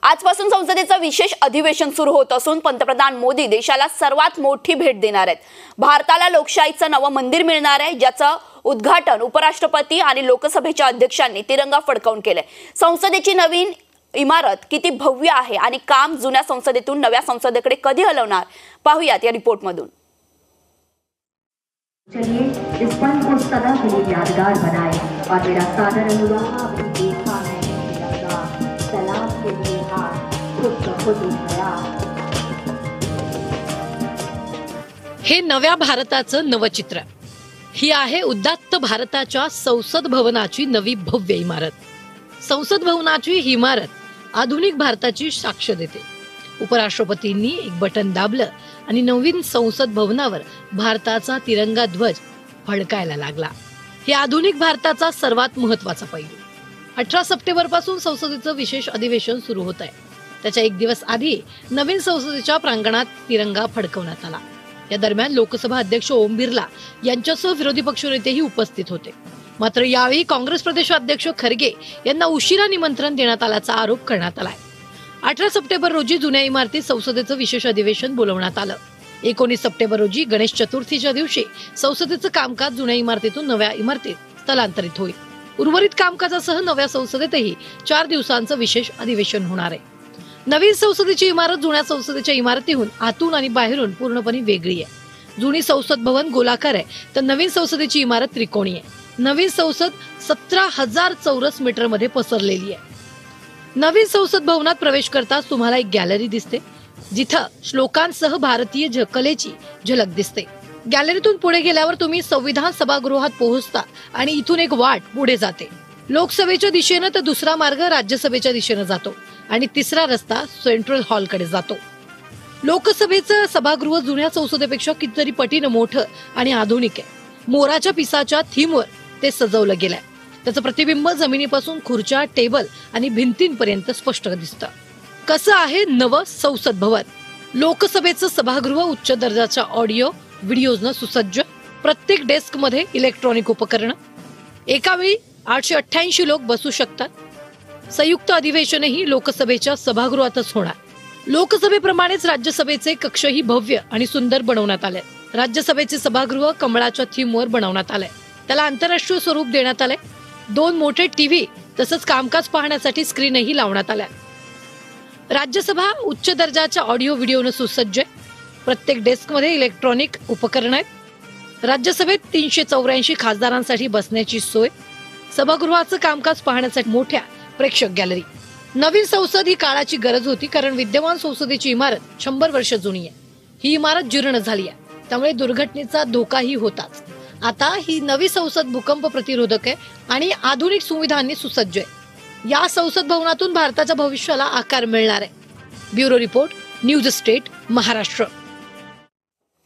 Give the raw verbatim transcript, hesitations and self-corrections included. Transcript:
आजपासून संसदेचं विशेष अधिवेशन सुरू होत असून पंतप्रधान मोदी देशाला सर्वात मोठी भेट देणार आहेत। भारताला लोकशाहीचं नवं मंदिर मिळणार आहे, ज्याचं उद्घाटन उपराष्ट्रपती आणि लोकसभेच्या अध्यक्षांनी तिरंगा फडकावून केलंय। संसदेची नवीन इमारत किती भव्य आहे आणि काम जुन्या संसदेतून नव्या संसदेकडे कधी हलवणार पाहूयात या रिपोर्टमधून। चलिए इस पल को सदा के लिए यादगार बनाए और मेरा सादर अनुरोध आपने देखा है तिरंगा सलाम के लिए हाथ खुद ब खुद उठाया। हे नव्या भारताचं नवचित्र। ही आहे उदात्त भारताच्या संसद भवनाची नवी भव्य इमारत। संसद भवनाची ही इमारत आधुनिक भारताची साक्ष देते। उपराष्ट्रपतींनी एक बटन दाबलं आणि नवीन संसद भवनावर भारताचा तिरंगा ध्वज फडकायला लागला। हे आधुनिक भारताचा सर्वात महत्त्वाचा पैलू। अठरा सप्टेंबर पासून संसदेचं विशेष अधिवेशन सुरू होत आहे। त्याच्या एक दिवस आधी नवीन संसदेच्या प्रांगणात तिरंगा फडकवण्यात आला। या दरम्यान लोकसभा अध्यक्ष ओम बिर्ला यांच्यासह विरोधी पक्षनेतेही उपस्थित होते। मात्र यावेळी काँग्रेस प्रदेशाध्यक्ष खरगे यांना उशिरा निमंत्रण देण्यात आल्याचा आरोप करण्यात आलाय। अठरा सप्टेंबर रोजी जुन्या इमारतीत संसदेचं विशेष अधिवेशन बोलवण्यात आलं। एकोणीस सप्टेंबर रोजी गणेश चतुर्थीच्या दिवशी संसदेचं कामकाज जुन्या इमारतीतून नव्या इमारतीत स्थलांतरित होईल। उर्वरित कामकाजासह नव्या संसदेतही चार दिवसांचं विशेष अधिवेशन होणार आहे। नवीन संसदेची इमारत जुन्या संसदेच्या इमारतीहून आतून आणि बाहेरून पूर्णपणे वेगळी आहे। जुनी संसद भवन गोलाकार आहे, तर नवीन संसदेची इमारत त्रिकोणी आहे। नवीन संसद सतरा हजार चौरस मीटर मध्ये पसरलेली आहे। नवीन संसद भवनात प्रवेश करताच तुम्हाला एक गॅलरी दिसते, जिथं श्लोकांसह भारतीय कलेची झलक दिसते। गॅलरीतून पुढे गेल्यावर तुम्ही संविधान सभागृहात पोहोचता आणि इथून एक वाट पुढे जाते। लोकसभेच्या दिशेनं तर दुसरा मार्ग राज्यसभेच्या दिशेनं जातो आणि तिसरा रस्ता सेंट्रल हॉलकडे जातो। लोकसभेचं सभागृह जुन्या संसदेपेक्षा कितीतरी पटीनं मोठं आणि आधुनिक आहे। मोराच्या पिसाच्या थीमवर ते सजवलं गेलंय। त्याचं प्रतिबिंब जमिनीपासून खुर्च्या, टेबल आणि भिंतींपर्यंत स्पष्ट दिसतं। कसं आहे नवं संसद भवन? लोकसभेचं सभागृह उच्च दर्जाच्या ऑडिओ व्हिडिओजनं सुसज्ज। प्रत्येक डेस्क मध्ये इलेक्ट्रॉनिक उपकरणं। एका वेळी आठशे अठ्ठ्याऐंशी लोक बसू शकतात। संयुक्त अधिवेशनही लोकसभेच्या सभागृहातच होणार। लोकसभेप्रमाणेच राज्यसभेचे कक्षही भव्य आणि सुंदर बनवण्यात आले। राज्यसभेचे सभागृह कमळाच्या थीमवर बनवण्यात आलंय। त्याला आंतरराष्ट्रीय स्वरूप देण्यात आलंय। दोन मोठे टीव्ही तसंच कामकाज पाहण्यासाठी स्क्रीनही लावण्यात आल्या। राज्यसभा उच्च दर्जाच्या ऑडिओ व्हिडिओनं सुसज्ज आहे। प्रत्येक डेस्कमध्ये इलेक्ट्रॉनिक उपकरण आहेत। राज्यसभेत तीनशे चौऱ्याऐंशी खासदारांसाठी बसण्याची सोय। सभागृहाचं कामकाज पाहण्यासाठी मोठ्या प्रेक्षक गॅलरी। नवीन संसद ही काळाची गरज होती, कारण विद्यमान संसदेची इमारत शंभर वर्ष जुनी आहे। ही इमारत जीर्ण झाली आहे, त्यामुळे दुर्घटनेचा धोकाही होताच। आता ही नवी संसद भूकंप प्रतिरोधक आहे आणि आधुनिक सुविधांनी सुसज्ज आहे। या संसद भवनातून भारताच्या भविष्याला आकार मिळणार आहे। Bureau report, news state, Maharashtra.